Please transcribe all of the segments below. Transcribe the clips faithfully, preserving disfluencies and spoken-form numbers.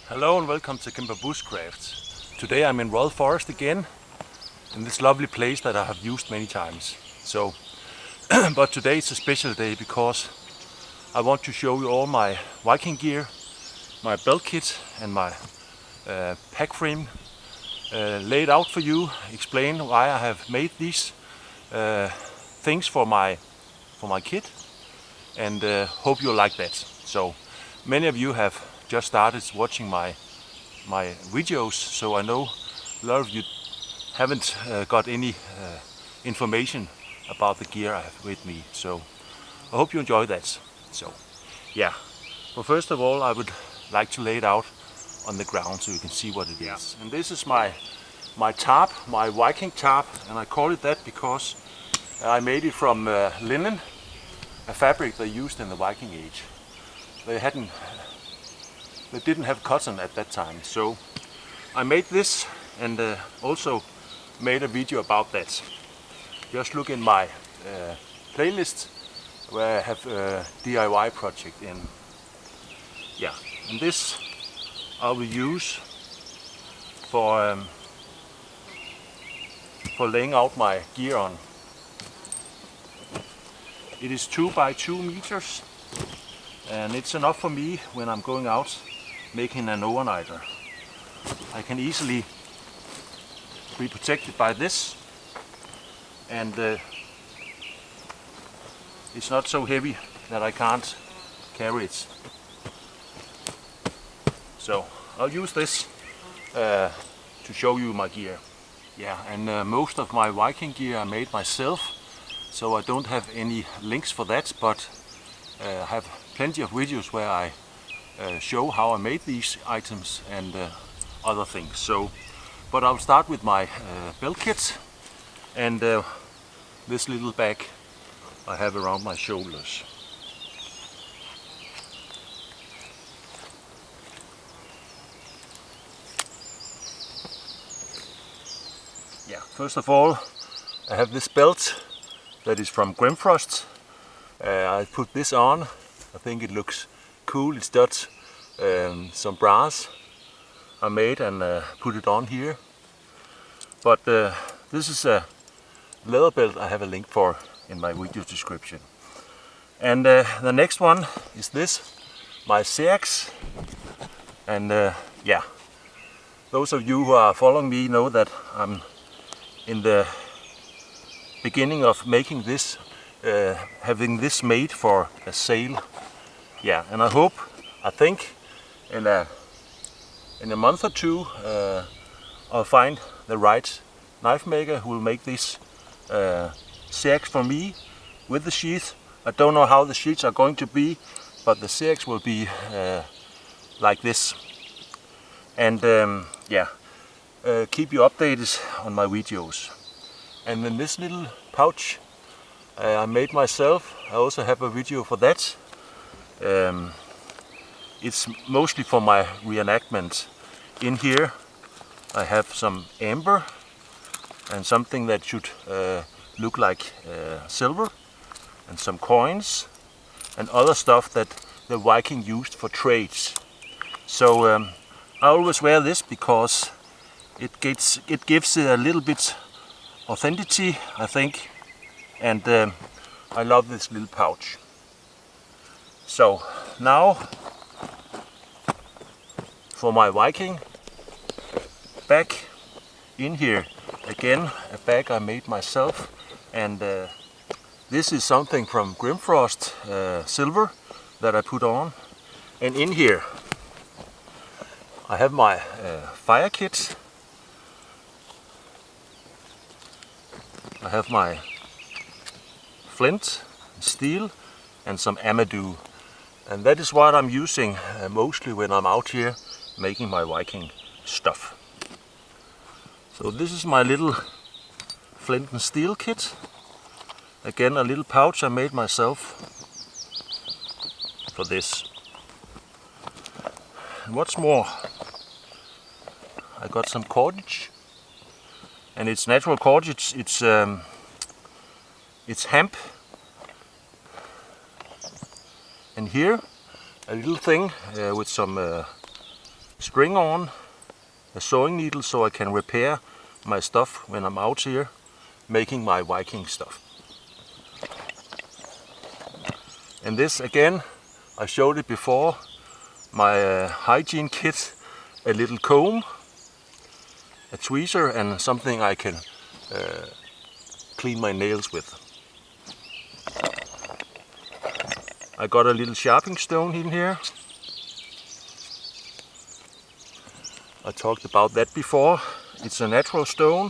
Hello and welcome to Kimber Bushcraft. Today I'm in Royal Forest again, in this lovely place that I have used many times. So, but today it's a special day because I want to show you all my Viking gear, my belt kit and my uh, pack frame uh, laid out for you, explain why I have made these uh, things for my for my kit, and uh, hope you like that. So many of you have just started watching my my videos, so I know a lot of you haven't uh, got any uh, information about the gear I have with me, so I hope you enjoy that. So yeah, well, first of all I would like to lay it out on the ground so you can see what it yeah. is. And this is my my tarp, my Viking tarp, and I call it that because I made it from uh, linen, a fabric they used in the Viking Age. They hadn't They didn't have cotton at that time, so I made this and uh, also made a video about that. Just look in my uh, playlist where I have a D I Y project in. Yeah, and this I will use for um, for laying out my gear on. It is two by two meters, and it's enough for me when I'm going out making an overnighter. I can easily be protected by this, and uh, it's not so heavy that I can't carry it. So I'll use this uh, to show you my gear. Yeah, and uh, most of my Viking gear I made myself, so I don't have any links for that, but uh, I have plenty of videos where I Uh, show how I made these items and uh, other things. So, but I'll start with my uh, belt kit and uh, this little bag I have around my shoulders. Yeah, first of all I have this belt that is from Grimfrost. Uh, I put this on. I think it looks cool. It's got um, some brass I made and uh, put it on here. But uh, this is a leather belt I have a link for in my video description. And uh, the next one is this, my Seax. And uh, yeah, those of you who are following me know that I'm in the beginning of making this, uh, having this made for a sale. Yeah, and I hope, I think, in a in a month or two, uh, I'll find the right knife maker who will make this uh, Seax for me with the sheath. I don't know how the sheaths are going to be, but the Seax will be uh, like this. And um, yeah, uh, keep you updated on my videos. And then this little pouch uh, I made myself. I also have a video for that. Um, it's mostly for my reenactment. In here I have some amber and something that should uh, look like uh, silver, and some coins and other stuff that the Viking used for trades. So um, I always wear this because it gets it gives a little bit authenticity, I think, and um, I love this little pouch. So now for my Viking bag. In here again a bag I made myself, and uh, this is something from Grimfrost uh, silver that I put on. And in here I have my uh, fire kit. I have my flint, steel and some amadou. And that is what I'm using uh, mostly when I'm out here making my Viking stuff. So this is my little flint and steel kit. Again, a little pouch I made myself for this. And what's more, I got some cordage, and it's natural cordage. It's um, it's hemp. And here a little thing uh, with some uh, string on, a sewing needle, so I can repair my stuff when I'm out here making my Viking stuff. And this again, I showed it before, my uh, hygiene kit, a little comb, a tweezer and something I can uh, clean my nails with. I got a little sharpening stone in here. I talked about that before. It's a natural stone.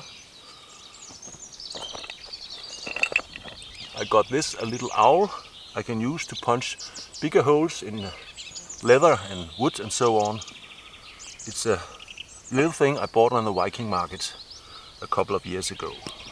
I got this, a little owl I can use to punch bigger holes in leather and wood and so on. It's a little thing I bought on the Viking market a couple of years ago.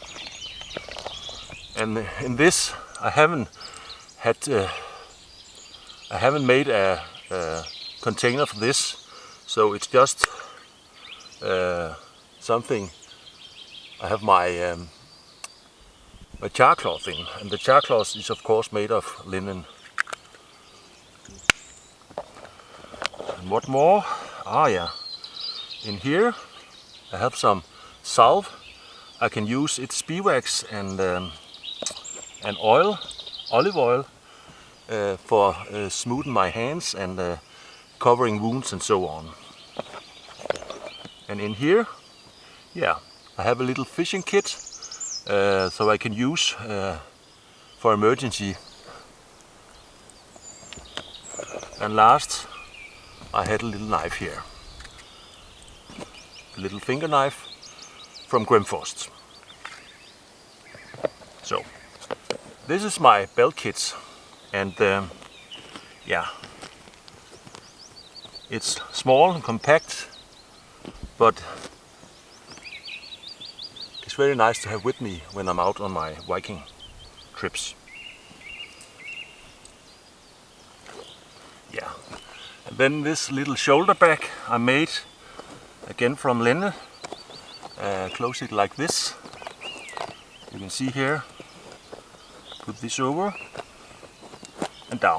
And in this I haven't had uh, I haven't made a, a container for this, so it's just uh, something. I have my um, my char cloth in, and the char cloth is of course made of linen. And what more? Ah yeah, in here I have some salve. I can use its beeswax and um, and oil, olive oil, uh, for uh, smoothing my hands and uh, covering wounds and so on. And in here, yeah, I have a little fishing kit, uh, so I can use uh, for emergency. And last, I had a little knife here, a little finger knife from Grimfrost. So, this is my belt kit, and um, yeah, it's small and compact, but it's very nice to have with me when I'm out on my Viking trips. Yeah, and then this little shoulder bag I made again from linen. Uh, close it like this. You can see here. Put this over and down.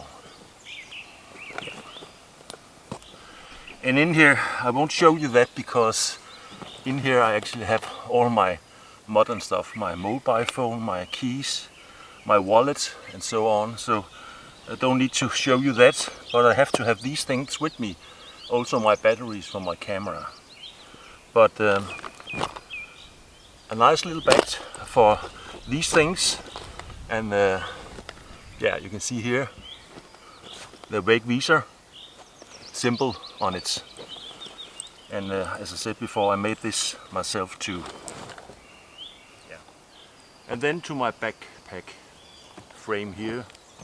And in here, I won't show you that because in here I actually have all my modern stuff, my mobile phone, my keys, my wallet and so on. So I don't need to show you that, but I have to have these things with me. Also my batteries for my camera. But um, a nice little bag for these things. And uh, yeah, you can see here the Wegvisor symbol on it. And uh, as I said before, I made this myself too. Yeah. And then to my backpack frame here.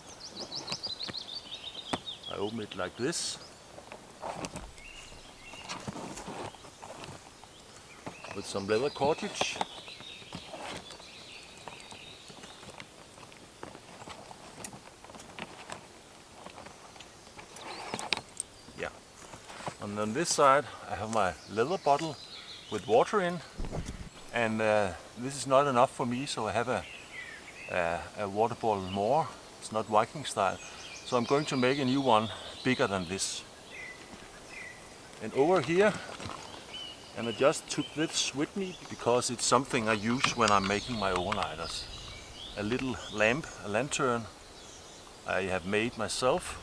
I open it like this. With some leather cartridge. And on this side I have my leather bottle with water in, and uh, this is not enough for me, so I have a, a, a water bottle more. It's not Viking style, so I'm going to make a new one bigger than this. And over here, and I just took this with me because it's something I use when I'm making my overnighters. A little lamp, a lantern I have made myself.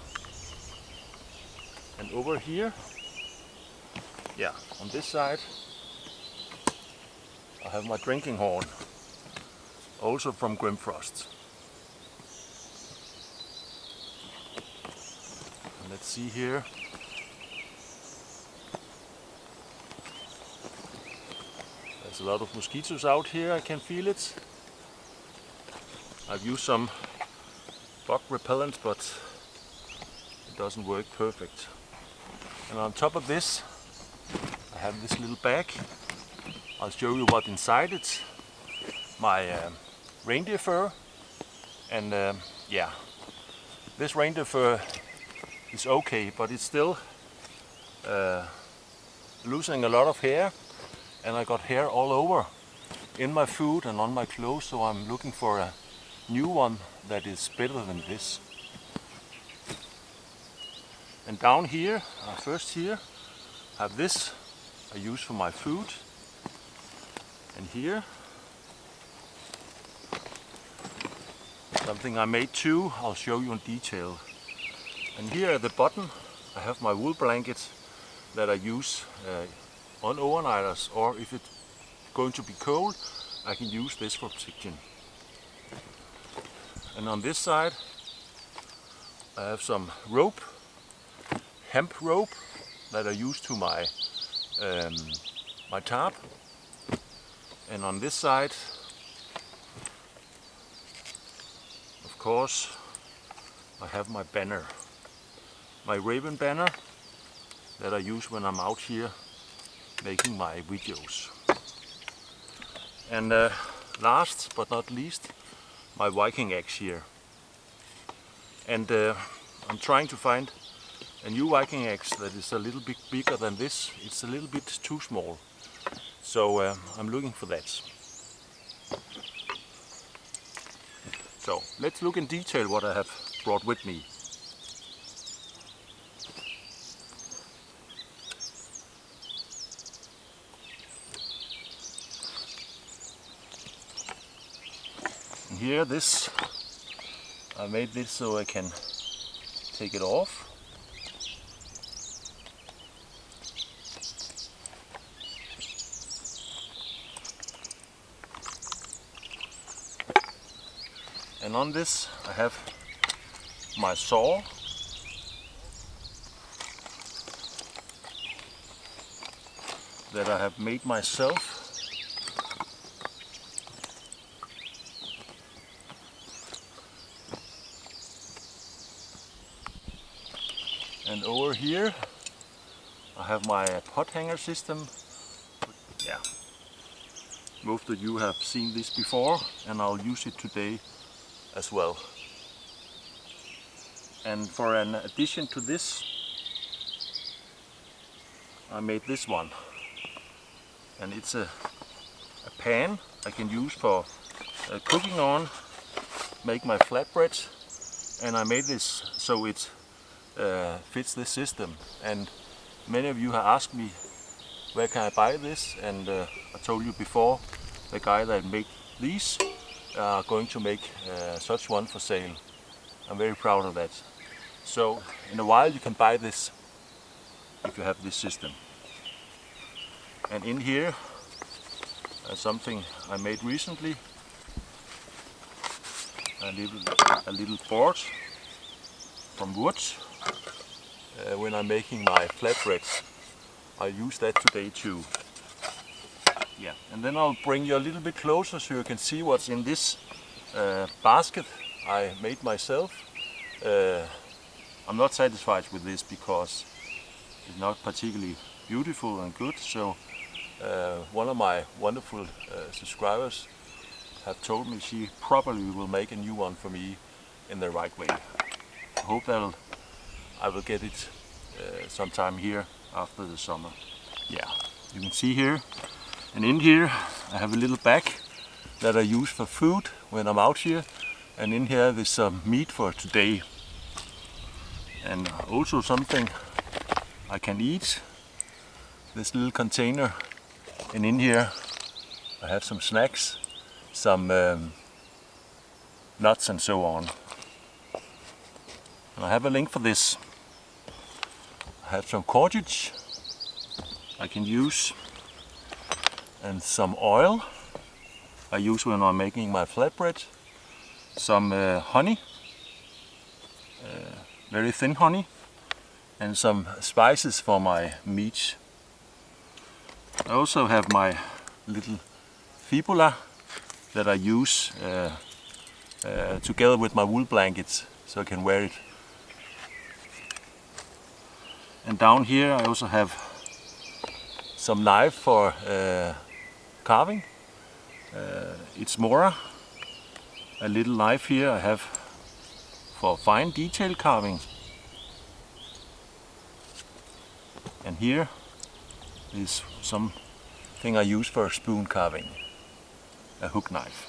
And over here, yeah, on this side I have my drinking horn, also from Grimfrost. And let's see here. There's a lot of mosquitoes out here, I can feel it. I've used some bug repellent, but it doesn't work perfect. And on top of this I have this little bag. I'll show you what inside it. My uh, reindeer fur, and uh, yeah, this reindeer fur is okay, but it's still uh, losing a lot of hair, and I got hair all over in my food and on my clothes, so I'm looking for a new one that is better than this. And down here, uh, first here, have this I use for my food. And here, something I made too, I'll show you in detail. And here at the bottom I have my wool blanket that I use uh, on overnighters, or if it's going to be cold, I can use this for protection. And on this side I have some rope, hemp rope, that I use to my um, my tarp. And on this side, of course, I have my banner, my Raven banner that I use when I'm out here making my videos. And uh, last but not least, my Viking axe here. And uh, I'm trying to find a new Viking axe that is a little bit bigger than this. It's a little bit too small. So uh, I'm looking for that. So let's look in detail what I have brought with me. And here this, I made this so I can take it off. And on this I have my saw, that I have made myself. And over here I have my pot hanger system. Yeah, most of you have seen this before, and I'll use it today as well. And for an addition to this, I made this one, and it's a, a pan I can use for uh, cooking on, make my flatbreads, and I made this so it uh, fits this system. And many of you have asked me where can I buy this, and uh, I told you before, the guy that made these are going to make uh, such one for sale. I'm very proud of that. So in a while you can buy this if you have this system. And in here uh, something I made recently, a little, a little board from wood. Uh, when I'm making my flatbreads, I use that today too. Yeah, and then I'll bring you a little bit closer so you can see what's in this uh, basket I made myself. Uh, I'm not satisfied with this because it's not particularly beautiful and good, so uh, one of my wonderful uh, subscribers have told me she probably will make a new one for me in the right way. I hope that I will get it uh, sometime here after the summer. Yeah, you can see here. And in here I have a little bag that I use for food when I'm out here, and in here there's some meat for today, and also something I can eat, this little container. And in here I have some snacks, some um, nuts and so on. And I have a link for this. I have some cordage I can use, and some oil I use when I'm making my flatbread, some uh, honey, uh, very thin honey, and some spices for my meat. I also have my little fibula that I use uh, uh, together with my wool blankets so I can wear it. And down here I also have some knife for uh, carving. Uh, it's Mora, a little knife here I have for fine detail carving. And here is something I use for spoon carving, a hook knife.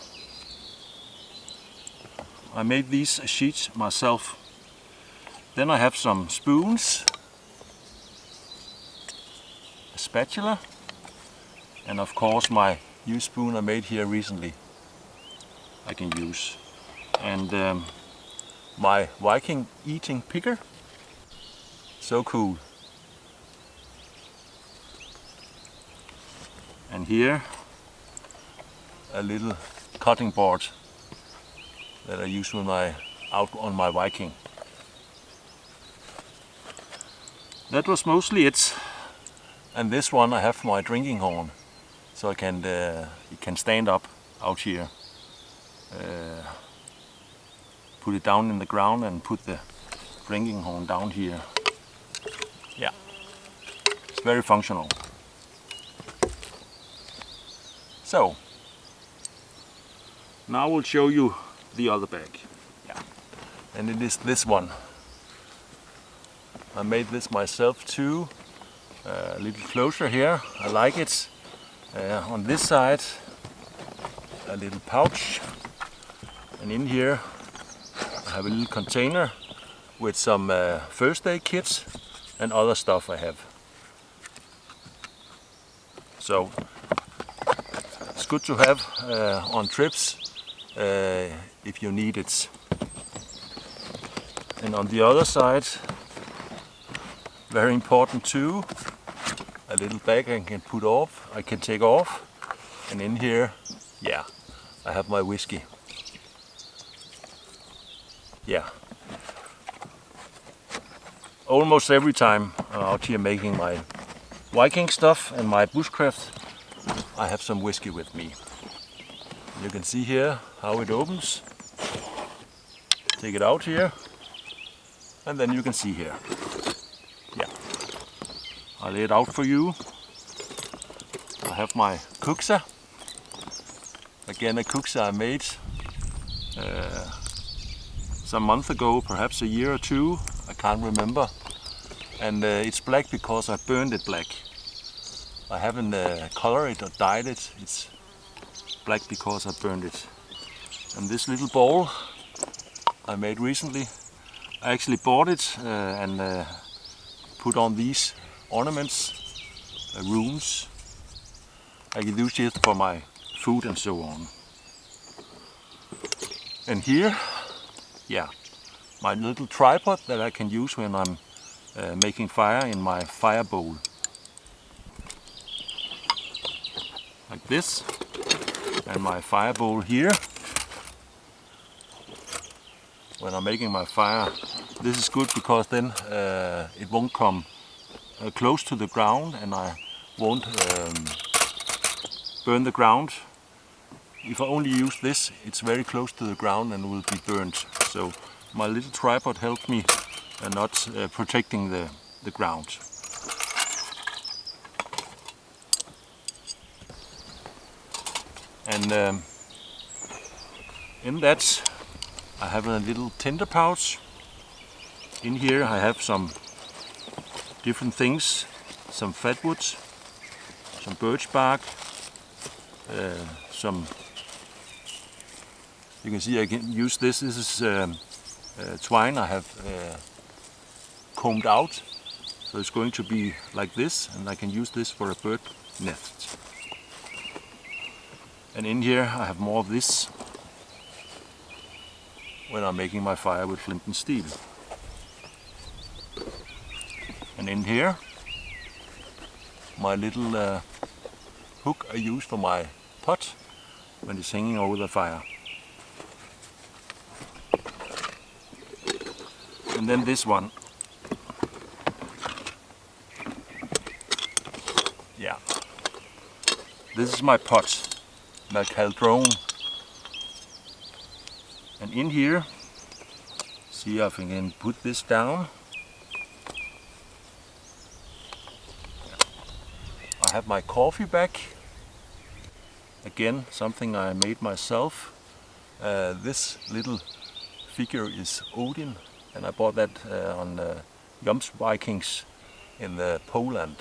I made these sheets myself. Then I have some spoons. spatula, and of course my new spoon I made here recently I can use, and um, my Viking eating picker. So cool. And here a little cutting board that I use when I out on my Viking. That was mostly it. And this one I have for my drinking horn, so I can uh, it can stand up out here. Uh, put it down in the ground and put the drinking horn down here. Yeah, it's very functional. So now we'll show you the other bag. Yeah, and it is this one. I made this myself too. Uh, a little closer here. I like it. Uh, on this side, a little pouch, and in here I have a little container with some uh, first aid kits and other stuff I have. So it's good to have uh, on trips uh, if you need it. And on the other side, very important too, a little bag I can put off, I can take off, and in here, yeah, I have my whiskey. Yeah. Almost every time I'm out here making my Viking stuff and my bushcraft, I have some whiskey with me. You can see here how it opens. Take it out here, and then you can see here. Yeah, I lay it out for you. I have my Kuxa. Again, a Kuxa I made uh, some month ago, perhaps a year or two. I can't remember. And uh, it's black because I burned it black. I haven't uh, colored it or dyed it. It's black because I burned it. And this little bowl I made recently, I actually bought it uh, and uh, put on these ornaments, uh, runes. I can use it for my food and so on. And here, yeah, my little tripod that I can use when I'm uh, making fire in my fire bowl. Like this. And my fire bowl here. When I'm making my fire, this is good because then uh, it won't come uh, close to the ground and I won't um, burn the ground. If I only use this, it's very close to the ground and will be burnt. So my little tripod helps me uh, not uh, protecting the, the ground. And um, in that I have a little tinder pouch. In here I have some different things, some fatwood, some birch bark, uh, some, you can see I can use this, this is um, uh, twine I have uh, combed out, so it's going to be like this, and I can use this for a bird nest. And in here I have more of this when I'm making my fire with flint and steel. And in here, my little uh, hook I use for my pot when it's hanging over the fire. And then this one. Yeah. This is my pot, my caldron. And in here, see if I can put this down. I have my coffee bag. Again, something I made myself. Uh, this little figure is Odin, and I bought that uh, on uh, Jomsvikings in uh, Poland.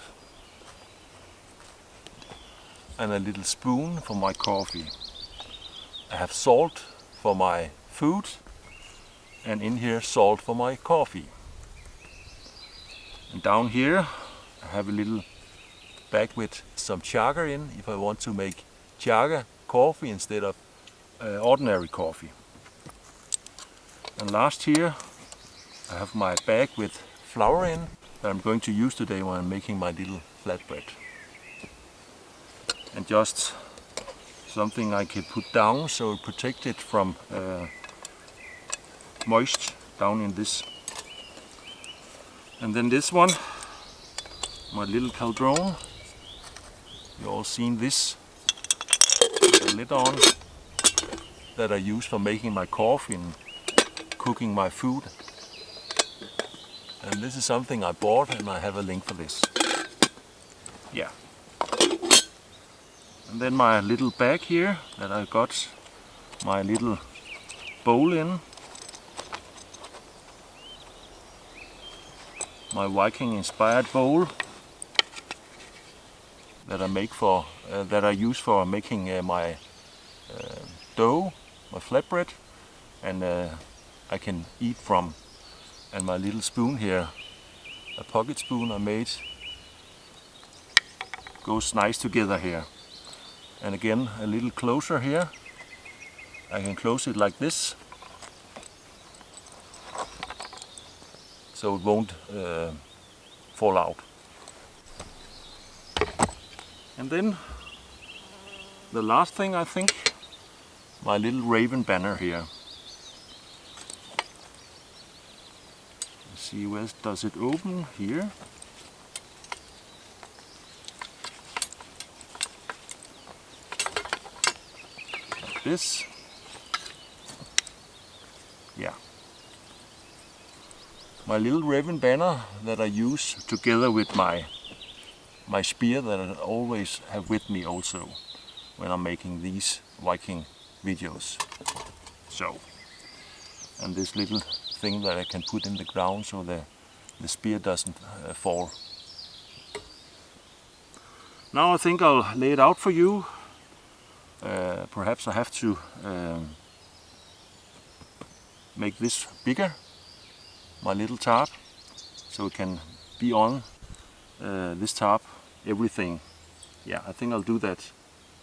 And a little spoon for my coffee. I have salt for my food, and in here salt for my coffee. And down here I have a little bag with some chaga in if I want to make chaga coffee instead of uh, ordinary coffee. And last here I have my bag with flour in that I'm going to use today when I'm making my little flatbread. And just something I can put down so it protects it from uh, moist down in this. And then this one, my little cauldron. You all seen this with a lid on that I use for making my coffee and cooking my food. And this is something I bought, and I have a link for this. Yeah. And then my little bag here that I got my little bowl in. My Viking inspired bowl that I make for uh, that I use for making uh, my uh, dough, my flatbread, and uh, I can eat from. And my little spoon here, a pocket spoon I made, goes nice together here. And again, a little closer here. I can close it like this, so it won't uh, fall out. And then the last thing, I think, my little raven banner here. Let's see, where does it open? Here. Like this. Yeah. My little raven banner that I use together with my my spear that I always have with me also when I'm making these Viking videos. So, and this little thing that I can put in the ground so the, the spear doesn't uh, fall. Now I think I'll lay it out for you. Uh, perhaps I have to um, make this bigger, my little tarp, so it can be on uh, this tarp, everything. Yeah, I think I'll do that.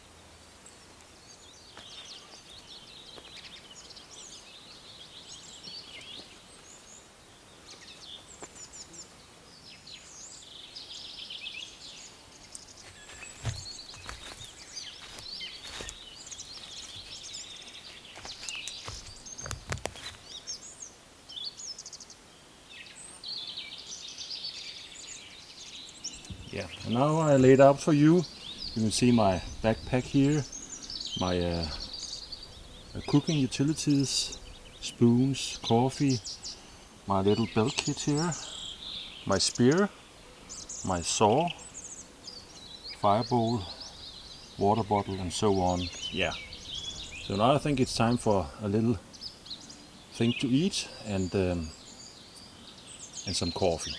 Yeah, and now I laid out for you. You can see my backpack here, my uh, cooking utilities, spoons, coffee, my little belt kit here, my spear, my saw, fire bowl, water bottle, and so on. Yeah. So now I think it's time for a little thing to eat and um, and some coffee.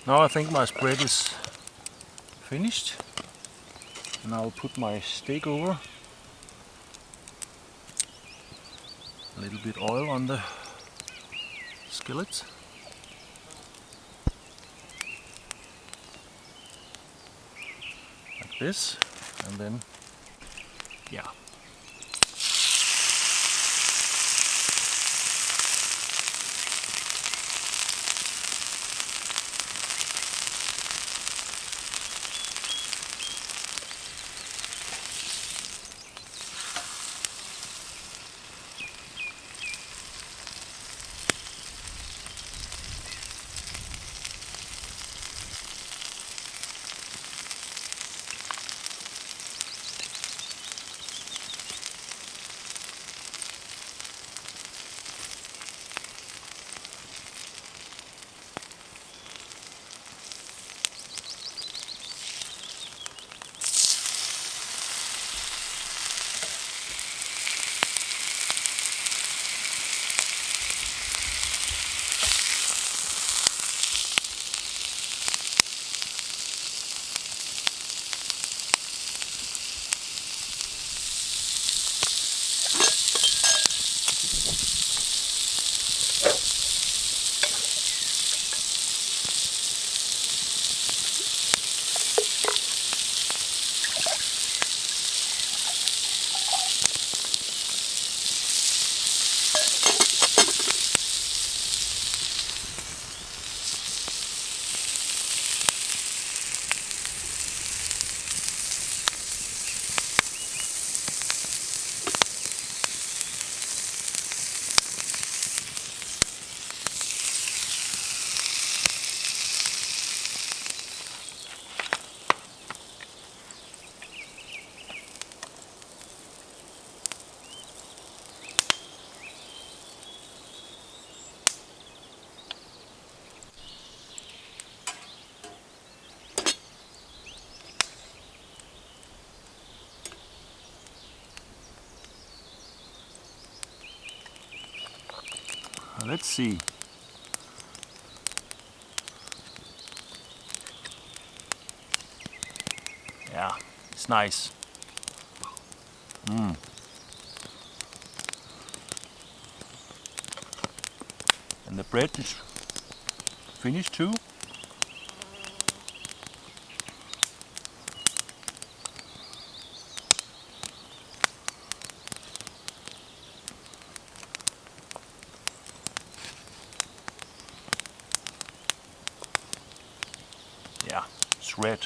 Now I think my spread is finished, and I'll put my steak over. A little bit oil on the skillet. Like this, and then, yeah. Let's see. Yeah, it's nice. Mm. And the bread is finished too. Yeah, it's red.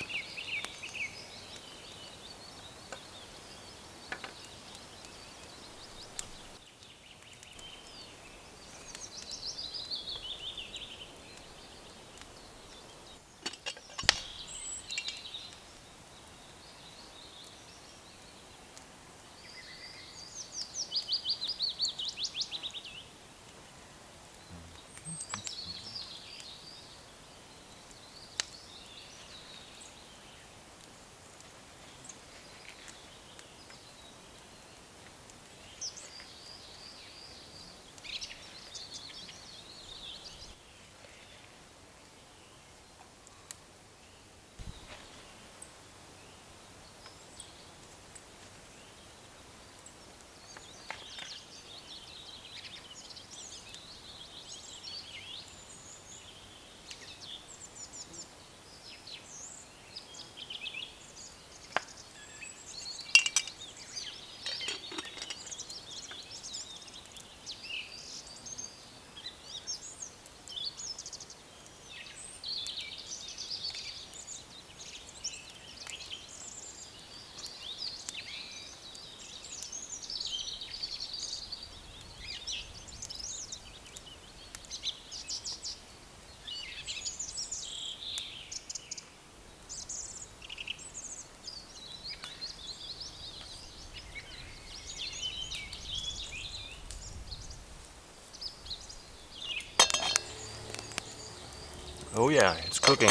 Oh yeah, it's cooking.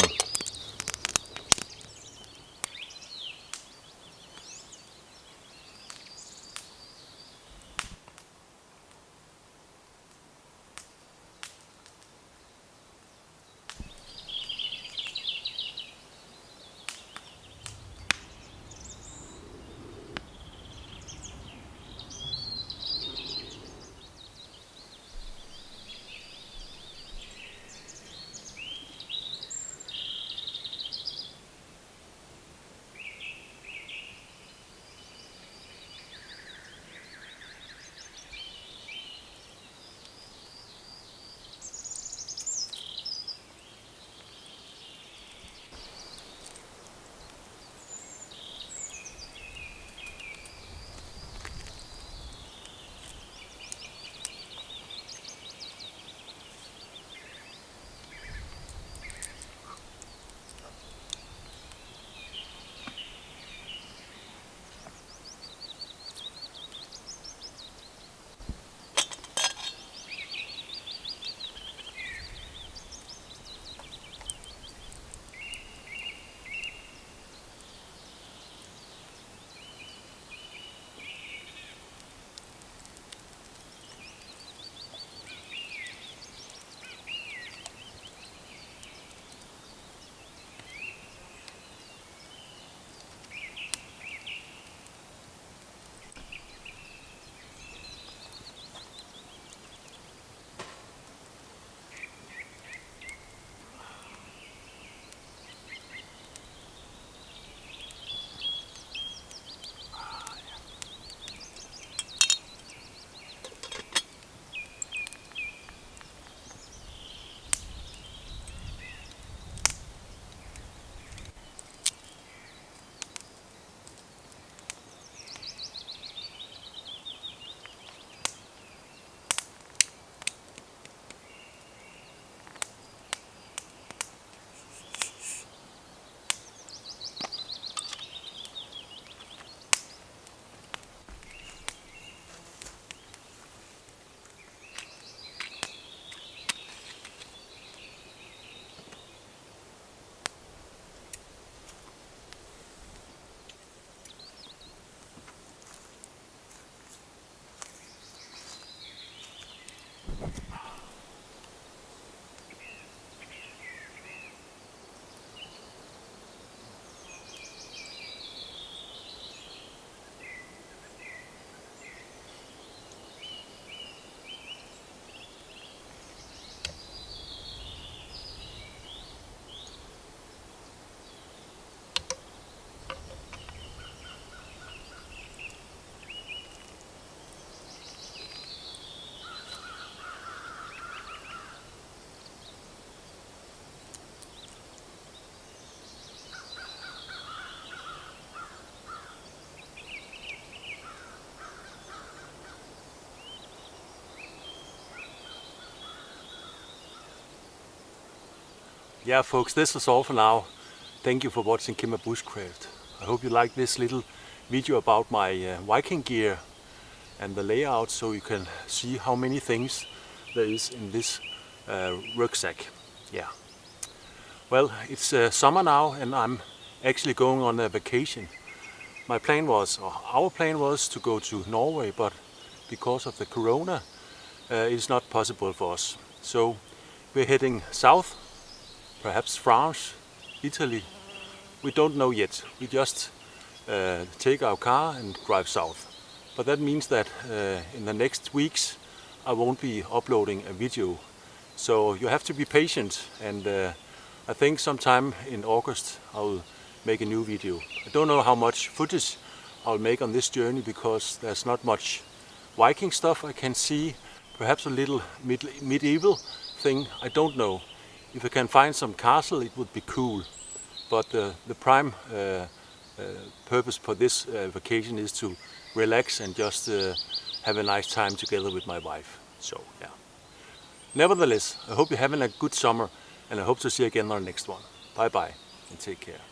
yeah, folks, this is all for now. Thank you for watching Kimmer Bushcraft. I hope you like this little video about my uh, Viking gear and the layout, so you can see how many things there is in this uh, rucksack. Yeah. Well, it's uh, summer now and I'm actually going on a vacation. My plan was, or our plan was to go to Norway, but because of the corona, uh, it's not possible for us. So we're heading south, perhaps France, Italy. We don't know yet. We just uh, take our car and drive south. But that means that uh, in the next weeks I won't be uploading a video. So you have to be patient, and uh, I think sometime in August I'll make a new video. I don't know how much footage I'll make on this journey because there's not much Viking stuff I can see. Perhaps a little mid medieval thing, I don't know. If I can find some castle, it would be cool. But uh, the prime uh, uh, purpose for this uh, vacation is to relax and just uh, have a nice time together with my wife. So yeah. Nevertheless, I hope you're having a good summer, and I hope to see you again on the next one. Bye bye and take care.